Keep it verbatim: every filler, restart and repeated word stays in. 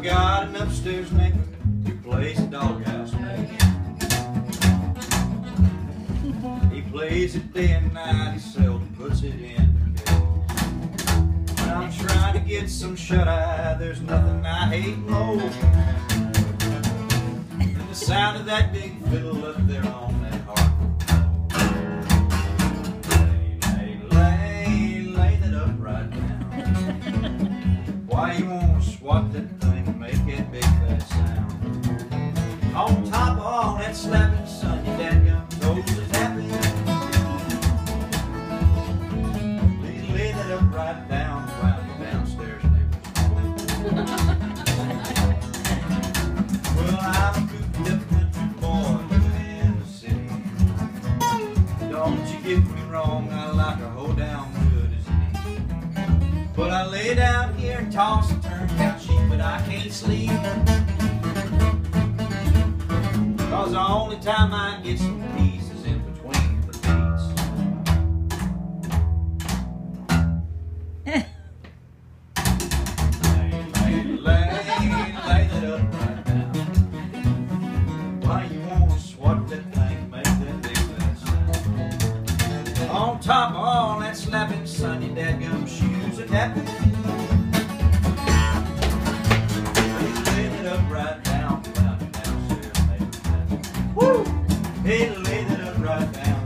I've got an upstairs neighbor who plays the doghouse bass. He plays it day and night, he seldom puts it in the case. When I'm trying to get some shut-eye, there's nothing I hate more than the sound of that big fiddle up there on that harp. Lay, lay, lay, lay that up right down. Why you wanna swat that thing and make that big fat sound? On top of all that slapping, son, your dadgum toes are tapping. Please lay that up right down while your downstairs neighbors. Well, I'm a cooped up country boy living in the city. Don't you get me wrong, I like a hoe down good as any. But I lay down here and toss and turn, count sheep, but I can't sleep. Cause the only time I get some peace is in between the beats. Lay, lay, lay, lay that up right now. Why you wanna swat that thing, make that big fat sound? On top of all that slapping, son, your dadgum shoes are tapping. Lay that up right down, down, downstairs, neighbor. Woo! Hey, lay that up right down.